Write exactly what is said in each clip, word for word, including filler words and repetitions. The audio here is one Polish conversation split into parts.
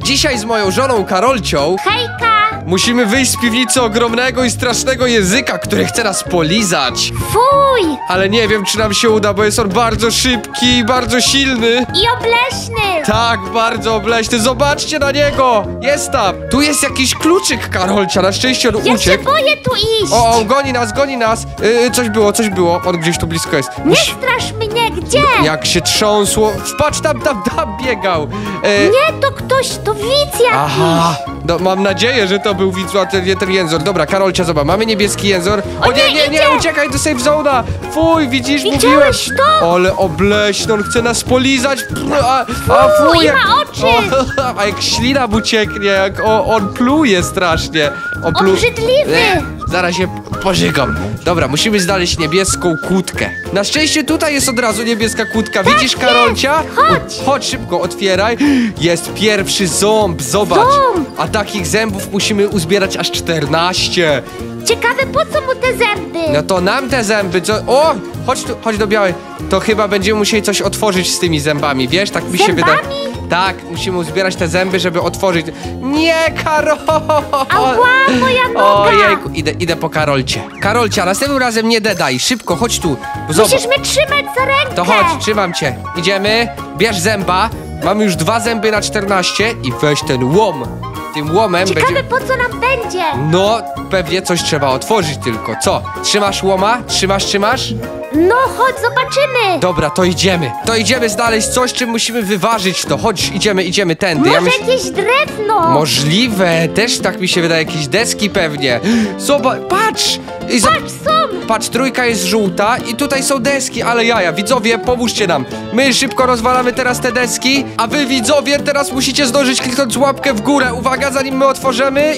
Dzisiaj z moją żoną Karolcią Hejka! musimy wyjść z piwnicy ogromnego i strasznego języka, który chce nas polizać. Fuj! Ale nie wiem, czy nam się uda, bo jest on bardzo szybki i bardzo silny. I obleśny! Tak, bardzo obleśny. Zobaczcie na niego! Jest tam. Tu jest jakiś kluczyk, Karolcia. Na szczęście on Ja się uciekł. boję tu iść! O, o, goni nas, goni nas. Yy, coś było, coś było. On gdzieś tu blisko jest. Nie strasz mnie, gdzie? Jak się trząsło. Patrz, tam, tam, tam biegał. Yy, Nie, to ktoś, to widz jakiś! Aha, no, mam nadzieję, że to był widz, a ten, nie ten jęzor. Dobra, Karolcia, zobacz, mamy niebieski jęzor. O, O nie, nie, nie, nie, idzie! uciekaj do safe zone'a. Fuj, widzisz, mówiłem. Widziałeś to? Ale obleśny, on chce nas polizać. A, a Fuj, fuj, jak, ma oczy! O, a jak ślina mu cieknie, jak o, on pluje strasznie. On plu... Obrzydliwy! E, Zaraz się pożygam. Dobra, musimy znaleźć niebieską kłódkę. Na szczęście tutaj jest od razu niebieska kłódka. Widzisz, Karolcia? Chodź. U, chodź szybko, otwieraj. Jest pierwszy ząb, zobacz. Ząb. A takich zębów musimy uzbierać aż czternaście. Ciekawe, po co mu te zęby? No to nam te zęby, co... O! Chodź tu, chodź do białej. To chyba będziemy musieli coś otworzyć z tymi zębami, wiesz? Tak mi się Zębami? wydaje. Tak, musimy uzbierać te zęby, żeby otworzyć. Nie, Karol! Ała, moja noga! Ojejku, idę, idę po Karolcie. Karolcia, następnym razem nie dedaj. Szybko, chodź tu. Zobacz. Musisz mnie trzymać za rękę! To chodź, trzymam cię. Idziemy, bierz zęba. Mamy już dwa zęby na czternaście i weź ten łom. Tym łomem Ciekawe, będzie... po co nam będzie? No, pewnie coś trzeba otworzyć tylko. Co? Trzymasz łoma? Trzymasz, trzymasz? No, chodź, zobaczymy! Dobra, to idziemy. To idziemy znaleźć coś, czym musimy wyważyć to. Chodź, idziemy, idziemy tędy. Może myśl- jakieś drewno? Możliwe, też tak mi się wydaje, jakieś deski pewnie. Zobacz, patrz! I zo- Patrz, są! Patrz, trójka jest żółta i tutaj są deski, ale jaja, widzowie, pomóżcie nam. My szybko rozwalamy teraz te deski, a wy, widzowie, teraz musicie zdążyć kliknąć łapkę w górę. Uwaga, zanim my otworzymy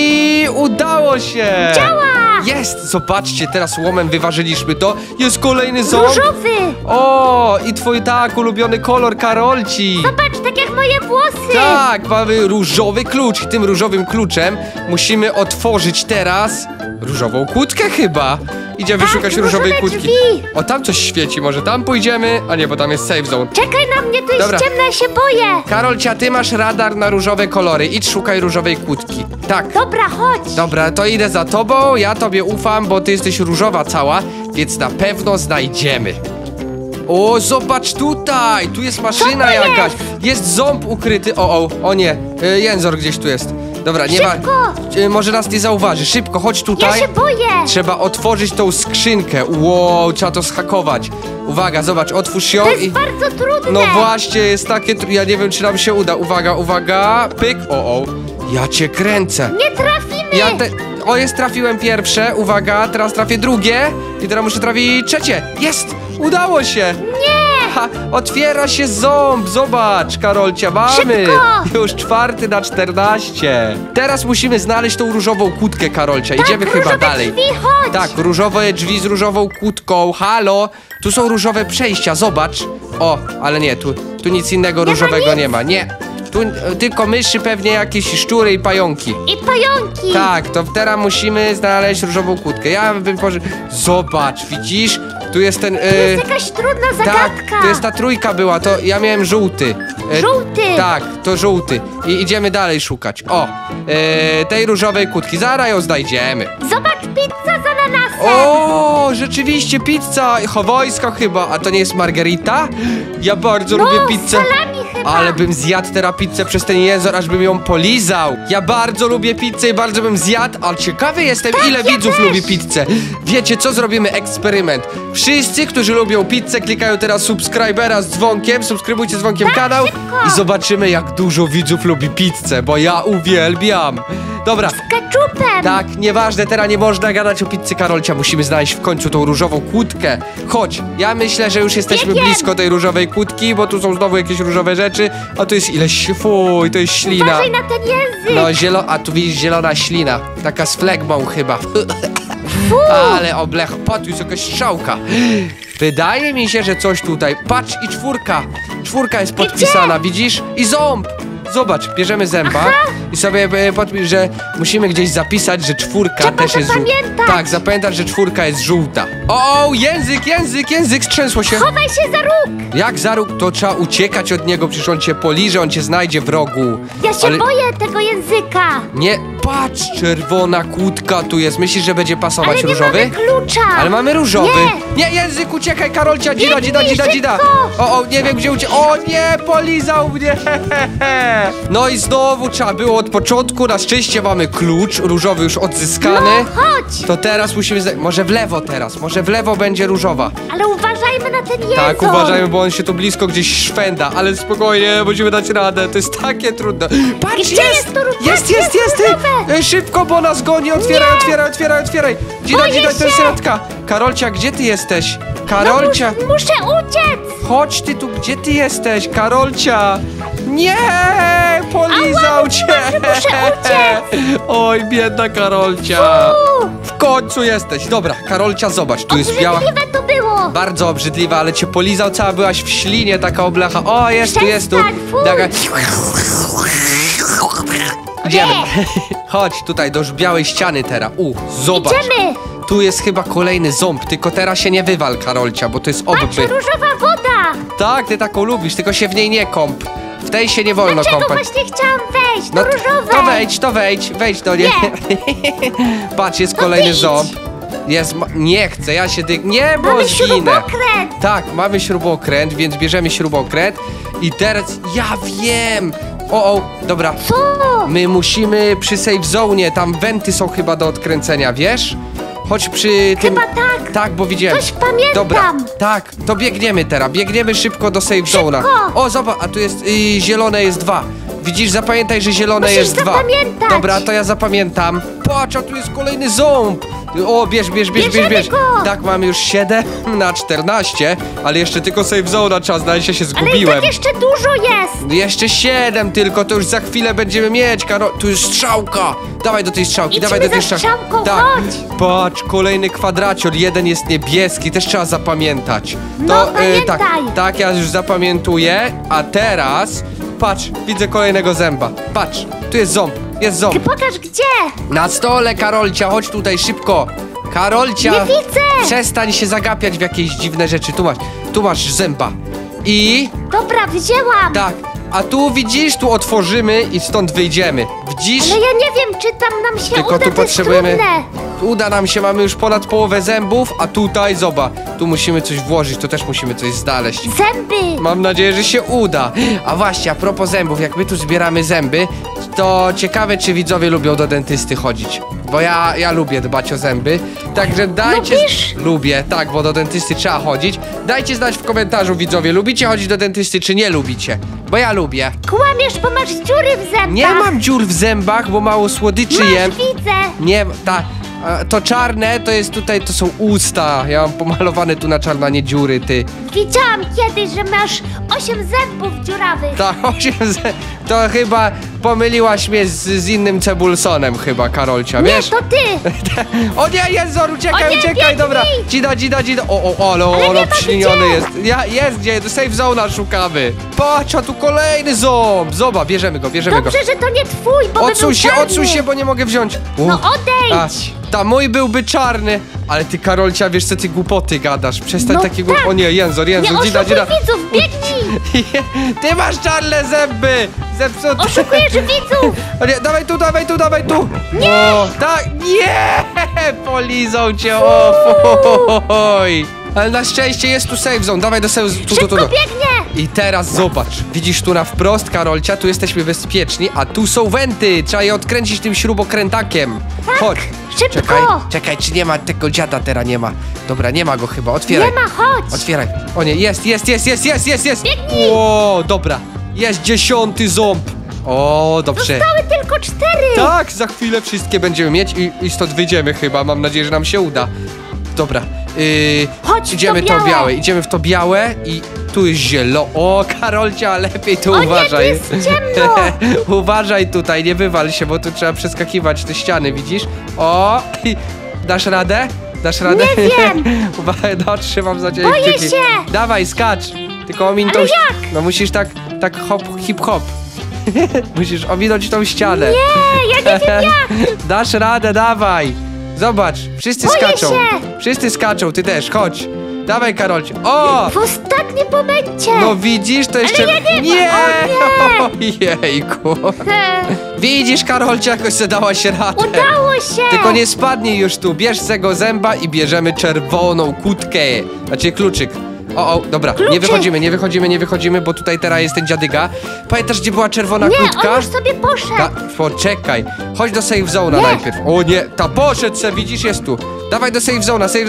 i udało się! Działa! Jest! Zobaczcie, teraz łomem wyważyliśmy to. Jest kolejny ząb. Różowy! O, i twój tak ulubiony kolor Karolci. Zobacz, tak jak moje włosy! Tak, mamy różowy klucz i tym różowym kluczem musimy otworzyć teraz różową kłódkę chyba. Idziemy Tak, szukać różowe różowej kłódki. drzwi. O, tam coś świeci, może tam pójdziemy? A nie, bo tam jest safe zone. Czekaj na mnie, to jest Dobra. ciemno, ja się boję! Karolcia, ty masz radar na różowe kolory. Idź szukaj różowej kłódki. Tak. Dobra, chodź! Dobra, to idę za tobą, ja tobie ufam, bo ty jesteś różowa cała, więc na pewno znajdziemy. O, zobacz tutaj! Tu jest maszyna to jakaś. Jest ząb ukryty. O, o, o nie. Y, jęzor gdzieś tu jest. Dobra, nie ma. Szybko! Y, może nas nie zauważy. Szybko, chodź Ja tutaj. się boję! Trzeba otworzyć tą skrzynkę. Wow, trzeba to zhakować. Uwaga, zobacz, otwórz ją To jest i... bardzo trudne! No właśnie, jest takie... tr- Ja nie wiem, czy nam się uda. Uwaga, uwaga. Pyk. O, o. Ja cię kręcę. Nie trafimy! Ja te... O, jest, trafiłem pierwsze. Uwaga, teraz trafię drugie. I teraz muszę trafić trzecie. Jest! Udało się! Nie! Ha, otwiera się ząb, zobacz, Karolcia, mamy! Szybko! Już czwarty na czternaście. Teraz musimy znaleźć tą różową kłódkę, Karolcia. Idziemy tak, chyba różowe dalej. Drzwi, chodź! Tak, różowe drzwi z różową kłódką. Halo! Tu są różowe przejścia, zobacz. O, ale nie, tu, tu nic innego ma różowego nic. nie ma. Nie. Tu e, tylko myszy, pewnie jakieś szczury i pająki. I pająki! Tak, to teraz musimy znaleźć różową kłódkę. Ja bym poży... Zobacz, widzisz? Tu jest ten... To e, jest jakaś trudna tak, zagadka! to jest ta trójka była, to ja miałem żółty. E, Żółty! Tak, to żółty. I idziemy dalej szukać. O, e, tej różowej kłódki. Zaraz ją znajdziemy. Zobacz, pizza z ananasem! O, rzeczywiście, pizza hawajska chyba. A to nie jest margarita? Ja bardzo no, lubię pizzę. salami chyba! Ale bym zjadł teraz pizzę przez ten język, aż bym ją polizał. Ja bardzo lubię pizzę i bardzo bym zjadł, ale ciekawy jestem, Tak, ile ja widzów też. lubi pizzę. Wiecie co? Zrobimy eksperyment. Wszyscy, którzy lubią pizzę, klikają teraz subskrybera z dzwonkiem, subskrybujcie z dzwonkiem kanał szybko. i zobaczymy, jak dużo widzów lubi pizzę, bo ja uwielbiam. Dobra. Keczupem! Tak, nieważne, teraz nie można gadać o pizzy, Karolcia. Musimy znaleźć w końcu tą różową kłódkę. Chodź, ja myślę, że już jesteśmy Biegiem. blisko tej różowej kłódki, bo tu są znowu jakieś różowe rzeczy. A tu jest ileś... Fuj, to jest ślina. Uważaj na ten język! No, zielo... A tu widzisz zielona ślina. Taka z flegmą chyba. Fu. Ale oblech... Patrz, tu jest jakaś strzałka. Wydaje mi się, że coś tutaj... Patrz, i czwórka. Czwórka jest podpisana, widzisz? I ząb. zobacz, bierzemy zęba Aha. i sobie e, podpisz, że musimy gdzieś zapisać, że czwórka Trzeba też jest żółta. zapamiętać. Tak, zapamiętać, że czwórka jest żółta. O, język, język, język, strzęsło się. Chowaj się za róg! Jak za róg, to trzeba uciekać od niego, przecież on cię poliże, on cię znajdzie w rogu. Ja się Ale boję tego języka! nie, patrz, czerwona kłódka tu jest. Myślisz, że będzie pasować Ale nie różowy? mamy klucza! Ale mamy różowy. Nie. Nie, język, uciekaj, Karolcia, dzida, dzida, Biegnij, dzida, dzida. szybko. O, o, nie wiem gdzie uciekł. O nie, polizał mnie. No i znowu trzeba było od początku. Na szczęście mamy klucz, różowy już odzyskany. No, chodź! To teraz musimy, zda- może w lewo teraz, może w lewo będzie różowa. Ale uważajmy na ten język! Tak, uważajmy, bo on się tu blisko gdzieś szwenda, ale spokojnie, musimy dać radę, to jest takie trudne. Patrz, Gdzie jest! jest to ró- Jest, tak, jest, jest jest! różowe! Ej, szybko, bo nas goni, otwieraj, Nie! otwieraj, otwieraj, otwieraj! Dzida, Boję dzida, to jest się! środka! Karolcia, gdzie ty jesteś? No, Karolcia! mus, muszę uciec! Chodź ty tu, gdzie ty jesteś? Karolcia! Nie! Polizał Ała, cię! mówiłam, że muszę uciec! Oj, biedna Karolcia! U, W końcu jesteś! Dobra, Karolcia, zobacz, tu jest biała... obrzydliwe to było! Bardzo obrzydliwa, ale cię polizał, cała byłaś w ślinie, taka oblecha. O, jest tu, jest tu. Przestań, fuj. Taka... Idziemy. Nie. Chodź tutaj do białej ściany teraz. U, zobacz. Idziemy! Tu jest chyba kolejny ząb, tylko teraz się nie wywal, Karolcia, bo to jest Patrz, obby. różowa woda! Tak, ty taką lubisz, tylko się w niej nie kąp. W tej się nie wolno Dlaczego kąpać. właśnie chciałam wejść? No To różowe! to wejdź, to wejdź, wejdź do niej. Patrz, jest No kolejny idź. ząb. Jest, ma... nie chcę, ja się dyg... Nie, bo Mamy zginę. śrubokręt! Tak, mamy śrubokręt, więc bierzemy śrubokręt i teraz ja wiem! O, o, dobra. Co? My musimy przy save zone, tam wenty są chyba do odkręcenia, wiesz? Chodź przy tym... Chyba tak. Tak, bo widziałem. Coś pamiętam. Dobra, tak, to biegniemy teraz, biegniemy szybko do save zone'a. O, zobacz, a tu jest, y, zielone jest dwa. Widzisz, zapamiętaj, że zielone Musisz jest dwa. zapamiętać. Dobra, to ja zapamiętam. Patrz, a tu jest kolejny ząb. O, bierz, bierz, bierz, bierz, Bierzemy bierz. go. Tak, mamy już siedem na czternaście, ale jeszcze tylko save zone'a czas, znaleźć, ja się Ale i zgubiłem. tak jeszcze dużo jest! Jeszcze siedem tylko, to już za chwilę będziemy mieć, Karo... Tu jest strzałka! Dawaj do tej strzałki, Idźmy dawaj do tej za strzałki. strzałką, Tak. chodź. Patrz, kolejny kwadracior, jeden jest niebieski, też trzeba zapamiętać. No, tak, pamiętaj. tak, ja już zapamiętuję, a teraz... Patrz, widzę kolejnego zęba. Patrz, tu jest ząb, jest ząb. Ty pokaż gdzie! Na stole, Karolcia, chodź tutaj szybko. Karolcia! Nie widzę. Przestań się zagapiać w jakieś dziwne rzeczy. Tu masz, tu masz zęba. I... Dobra, wzięłam! Tak, a tu widzisz, tu otworzymy i stąd wyjdziemy. Widzisz? Ale ja nie wiem, czy tam nam się Tylko uda, tu to jest potrzebujemy. trudne. Uda nam się, mamy już ponad połowę zębów, a tutaj zobacz, tu musimy coś włożyć, tu też musimy coś znaleźć. Zęby! Mam nadzieję, że się uda. A właśnie, a propos zębów, jak my tu zbieramy zęby, to ciekawe, czy widzowie lubią do dentysty chodzić. Bo ja, ja lubię dbać o zęby. Także dajcie... Lubisz? Lubię, tak, bo do dentysty trzeba chodzić. Dajcie znać w komentarzu, widzowie, lubicie chodzić do dentysty, czy nie lubicie? Bo ja lubię. Kłamiesz, bo masz dziury w zębach! Nie mam dziur w zębach, bo mało słodyczy Masz, jem. widzę! Nie, ta, a, to czarne to jest tutaj, to są usta. Ja mam pomalowane tu na czarno, a nie dziury, ty. Widziałam kiedyś, że masz osiem zębów dziurawych! Ta, osiem zę- to chyba pomyliłaś mnie z, z innym Cebulsonem chyba, Karolcia, Nie, wiesz? to ty! O nie, Jezor, uciekaj, O nie, uciekaj, biegnij! dobra. Dzida, dzida, dzida. O, o, ale, Ale ale nie ma obśliniony gdzie. jest. Ja, jest gdzie, to safe zona szukamy. Patrz, a tu kolejny ząb. Zobacz, bierzemy go, bierzemy Dobrze, że to nie twój, bo by Odsuń był się, czarny. odsuń się, bo nie mogę wziąć. U. No odejdź! A, ta mój byłby czarny, ale ty, Karolcia, wiesz co, ty głupoty gadasz. Przestań No takiego... tak. O nie, Jęzor, Nie Jęzor, dzida, oszukuj dzida. widzów, biegnij! Ty masz czarne zęby! Zepsute. Oszukujesz widzów! O nie, dawaj tu, dawaj tu, dawaj tu! Nie! O, tak, nie! Polizał cię, o fuj! Ale na szczęście jest tu safe zone, dawaj do safe zone, tu, tu, tu, Szybko tu. biegnie! I teraz zobacz, widzisz tu na wprost, Karolcia, tu jesteśmy bezpieczni, a tu są wenty, trzeba je odkręcić tym śrubokrętakiem. Chodź, szybko. czekaj, czekaj, czy nie ma tego dziada teraz, nie ma. Dobra, nie ma go chyba, otwieraj. Nie ma, chodź! Otwieraj. O nie, jest, jest, jest, jest, jest, jest, jest. Biegnij. O, dobra. Jest dziesiąty ząb. O, dobrze. Zostały tylko cztery! Tak, za chwilę wszystkie będziemy mieć i, i stąd wyjdziemy chyba. Mam nadzieję, że nam się uda. Dobra. Yy, Chodź w idziemy to białe. białe. Idziemy w to białe i tu jest zielone. O, Karolcia, lepiej tu O nie, uważaj. tu jest ciemno. Uważaj tutaj, nie wywal się, bo tu trzeba przeskakiwać te ściany, widzisz? O, dasz radę? Dasz radę? Nie wiem. Uważaj, no, trzymam za ciebie Boję kciuki. się. Dawaj, skacz. Tylko omin Ale tą... jak? No musisz tak, tak hop, hip hop. Musisz ominąć tą ścianę. Nie, ja nie wiem jak. Dasz radę, dawaj. Zobacz, wszyscy Boję skaczą. się. Wszyscy skaczą, ty też, chodź. Dawaj, Karolcie. O! W ostatnim momencie. No widzisz, to jeszcze... ja nie nie! mam. O Jejku. He, Widzisz, Karolcie, jakoś sobie dałaś radę. udało się. Tylko nie spadnij już tu, bierz z tego zęba i bierzemy czerwoną kłódkę. Znaczy kluczyk. O, o, dobra, nie Kluczyk. wychodzimy, nie wychodzimy, nie wychodzimy, bo tutaj teraz jest ten dziadyga. Pamiętasz, gdzie była czerwona Nie, kłódka? on już sobie poszedł. Ta, poczekaj, chodź do save zone'a Nie. najpierw. O nie, ta poszedł se, widzisz, jest tu. Dawaj do save zone'a, save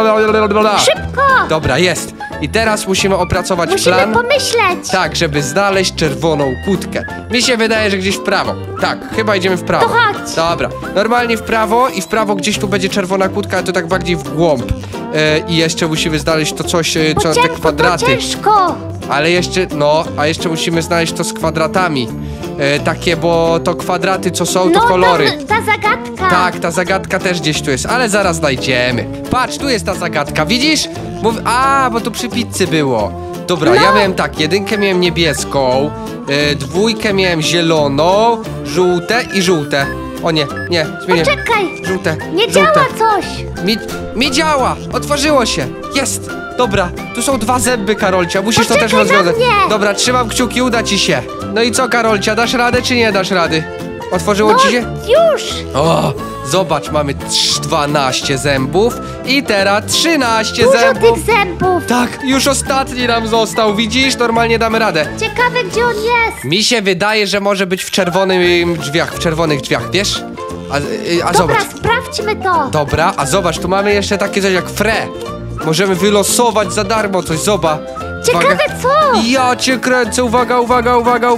zone. Szybko. Dobra, jest. I teraz musimy opracować Musimy plan. pomyśleć. Tak, żeby znaleźć czerwoną kłódkę. Mi się wydaje, że gdzieś w prawo. Tak, chyba idziemy w prawo. To chodź. Dobra, normalnie w prawo i w prawo gdzieś tu będzie czerwona kłódka, a to tak bardziej w głąb. E, I jeszcze musimy znaleźć to coś, e, Bo co te cienko, kwadraty. To ciężko. Ale jeszcze, no, a jeszcze musimy znaleźć to z kwadratami. E, takie, bo to kwadraty, co są, to No, kolory. Ta, ta zagadka. Tak, ta zagadka też gdzieś tu jest, ale zaraz znajdziemy. Patrz, tu jest ta zagadka, widzisz? Mów... A, bo tu przy pizzy było. Dobra, No. ja miałem tak, jedynkę miałem niebieską, e, dwójkę miałem zieloną, żółte i żółte. O nie, nie, zmienię. Poczekaj. Żółte, Nie żółte. działa coś. Mi, mi działa! Otworzyło się! Jest! Dobra, tu są dwa zęby, Karolcia, musisz to Poczekaj też rozwiązać. na mnie. Dobra, trzymam kciuki, uda ci się. No i co, Karolcia, dasz radę czy nie dasz rady? Otworzyło No, ci się? już. O, zobacz, mamy trz- dwanaście zębów i teraz trzynaście Dużo zębów. tych zębów. Tak, już ostatni nam został, widzisz? Normalnie damy radę. Ciekawe, gdzie on jest. Mi się wydaje, że może być w czerwonych drzwiach, w czerwonych drzwiach, wiesz? A, y, a Dobra, zobacz. sprawdźmy to. Dobra, a zobacz, tu mamy jeszcze takie coś jak fre. Możemy wylosować za darmo coś, zobacz. Ciekawe co. Ja cię kręcę, uwaga, uwaga, uwaga,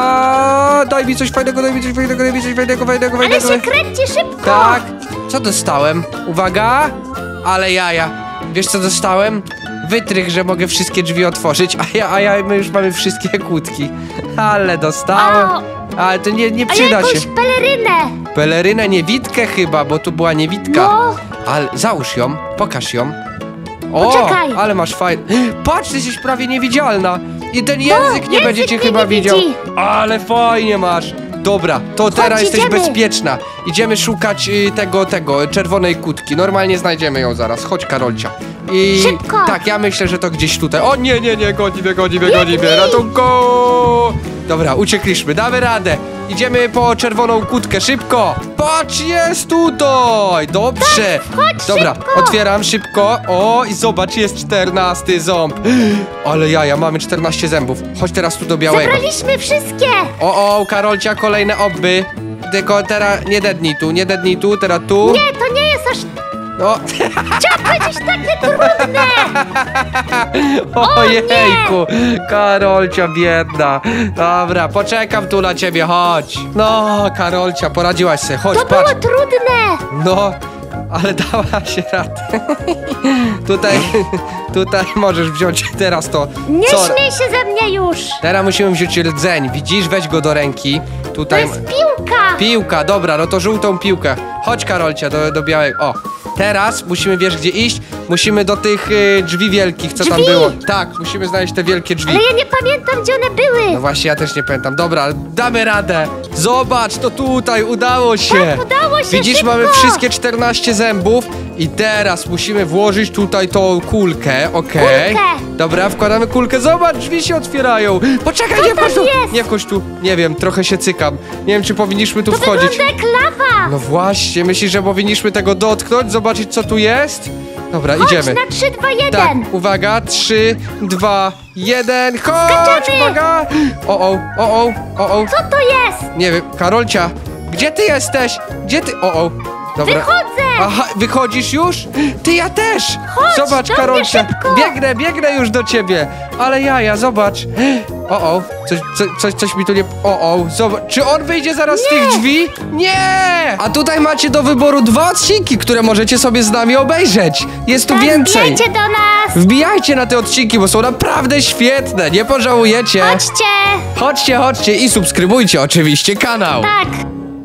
uwaga. Daj mi coś fajnego, daj mi coś fajnego, daj mi coś fajnego, fajnego, Ale fajnego. się kręci szybko. Tak, co dostałem? Uwaga, ale jaja. Wiesz co dostałem? Wytrych, że mogę wszystkie drzwi otworzyć, a ja, a ja, my już mamy wszystkie kłódki. Ale dostałem. O. Ale to nie, nie A ja przyda się. jakąś pelerynę. Pelerynę niewidkę chyba, bo tu była niewidka. No. Ale załóż ją, pokaż ją. O, Poczekaj. ale masz fajny. Patrz, ty jesteś prawie niewidzialna. I ten język nie język będzie cię mnie chyba nie widział. widzi. Ale fajnie masz. Dobra, to teraz jesteś idziemy. bezpieczna. Idziemy szukać y, tego, tego, czerwonej kłódki. Normalnie znajdziemy ją zaraz. Chodź, Karolcia. I Szybko. tak, ja myślę, że to gdzieś tutaj. O nie, nie, nie, goni mnie, goni mnie, goni mnie. Biegnij. Ratunku! Dobra, uciekliśmy, damy radę. Idziemy po czerwoną kłódkę, szybko! Patrz, jest tutaj! Dobrze! chodź Dobra, szybko. otwieram szybko. O, i zobacz, jest czternasty ząb. Ale jaja, mamy czternaście zębów. Chodź teraz tu do białego. Zebraliśmy wszystkie. O, o, Karolcia, kolejne obby. Tylko teraz nie dednij tu, nie dednij tu, teraz tu. Nie, to nie jest aż... O, Trzeba powiedzieć takie trudne. ojejku, Karolcia biedna. Dobra, poczekam tu na ciebie, chodź. No, Karolcia, poradziłaś sobie, chodź, To patrz. było trudne. No, ale dała się radę. Tutaj, tutaj możesz wziąć teraz to. Nie co- śmiej się ze mnie już. Teraz musimy wziąć rdzeń, widzisz? Weź go do ręki. To Tutaj. jest piłka. Piłka, dobra, no to żółtą piłkę. Chodź, Karolcia, do, do białego. O, teraz musimy, wiesz gdzie iść? Musimy do tych y, drzwi wielkich, co tam Drzwi? było. Tak, musimy znaleźć te wielkie drzwi. Ale ja nie pamiętam, gdzie one były. No właśnie, ja też nie pamiętam. Dobra, damy radę. Zobacz, to tutaj, udało się. Tak, udało się, Widzisz, szybko. mamy wszystkie czternaście zębów i teraz musimy włożyć tutaj tą kulkę, okej? Kulkę. Dobra, wkładamy kulkę. Zobacz, drzwi się otwierają. Poczekaj, Co nie wchodź tu. tam jest? Nie wchodź tu. Nie wiem, trochę się cykam. Nie wiem, czy powinniśmy tu To wchodzić. wygląda jak lawa. No właśnie, myślisz, że powinniśmy tego dotknąć, zobaczyć co tu jest? Dobra, Chodź idziemy. na trzy, dwa, jeden. Tak, uwaga, trzy, dwa, jeden, chodź, Skaczemy. uwaga! O, o, o, o, o, o. Co to jest? Nie wiem, Karolcia, gdzie ty jesteś? Gdzie ty? O, o, dobra. Wychodzę. Aha, wychodzisz już? Ty, ja też! Chodź, Zobacz, do mnie Karolcia, szybko. biegnę, biegnę już do ciebie. Ale jaja, zobacz. O, o, coś, coś, coś, coś mi tu nie... O, o, zobacz, czy on wyjdzie zaraz z tych drzwi? Nie! A tutaj macie do wyboru dwa odcinki, które możecie sobie z nami obejrzeć. Jest tu Tak, więcej. wbijajcie do nas. Wbijajcie na te odcinki, bo są naprawdę świetne, nie pożałujecie. Chodźcie. Chodźcie, chodźcie i subskrybujcie oczywiście kanał. Tak.